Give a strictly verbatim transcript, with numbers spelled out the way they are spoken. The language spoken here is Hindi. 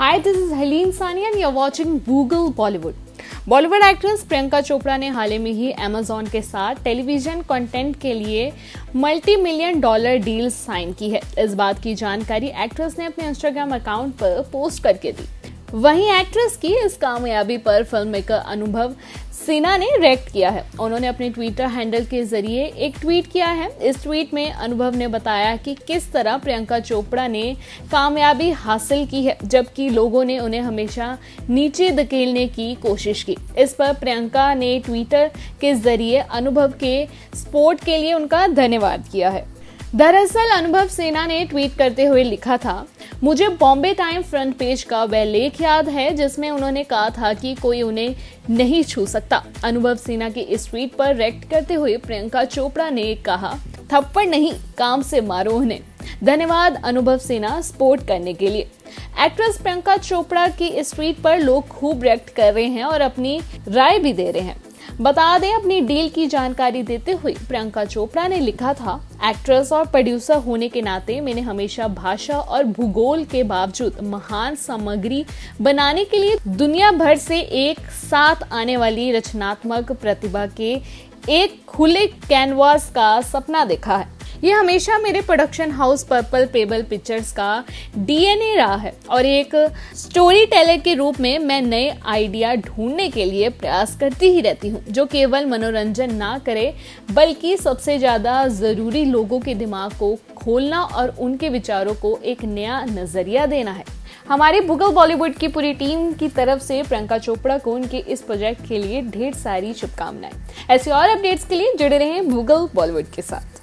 Hi, this is Helene Sani and you're watching Google Bollywood. Bollywood actress Priyanka Chopra ने हाल ही में ही अमेजॉन के साथ टेलीविजन कंटेंट के लिए multi million dollar deal sign की है। इस बात की जानकारी एक्ट्रेस ने अपने इंस्टाग्राम अकाउंट पर पोस्ट करके दी। वहीं एक्ट्रेस की इस कामयाबी पर फिल्म मेकर अनुभव सिन्हा ने रिएक्ट किया है। उन्होंने अपने ट्विटर हैंडल के जरिए एक ट्वीट किया है। इस ट्वीट में अनुभव ने बताया कि किस तरह प्रियंका चोपड़ा ने कामयाबी हासिल की है, जबकि लोगों ने उन्हें हमेशा नीचे धकेलने की कोशिश की। इस पर प्रियंका ने ट्विटर के जरिए अनुभव के सपोर्ट के लिए उनका धन्यवाद किया है। दरअसल अनुभव सिन्हा ने ट्वीट करते हुए लिखा था, मुझे बॉम्बे टाइम फ्रंट पेज का वह लेख याद है जिसमें उन्होंने कहा था कि कोई उन्हें नहीं छू सकता। अनुभव सिन्हा के इस ट्वीट पर रिएक्ट करते हुए प्रियंका चोपड़ा ने कहा, थप्पड़ नहीं, काम से मारो उन्हें। धन्यवाद अनुभव सिन्हा सपोर्ट करने के लिए। एक्ट्रेस प्रियंका चोपड़ा की इस ट्वीट पर लोग खूब रिएक्ट कर रहे हैं और अपनी राय भी दे रहे हैं। बता दें, अपनी डील की जानकारी देते हुए प्रियंका चोपड़ा ने लिखा था, एक्ट्रेस और प्रोड्यूसर होने के नाते मैंने हमेशा भाषा और भूगोल के बावजूद महान सामग्री बनाने के लिए दुनिया भर से एक साथ आने वाली रचनात्मक प्रतिभा के एक खुले कैनवास का सपना देखा है। ये हमेशा मेरे production house purple pebble pictures का डीएनए रहा है और एक स्टोरी टेलर के रूप में मैं नए आइडिया ढूंढने के लिए प्रयास करती ही रहती हूँ, जो केवल मनोरंजन ना करे बल्कि सबसे ज्यादा जरूरी लोगों के दिमाग को खोलना और उनके विचारों को एक नया नजरिया देना है। हमारे गूगल बॉलीवुड की पूरी टीम की तरफ से प्रियंका चोपड़ा को उनके इस प्रोजेक्ट के लिए ढेर सारी शुभकामनाएं। ऐसे और अपडेट्स के लिए जुड़े रहें गूगल बॉलीवुड के साथ।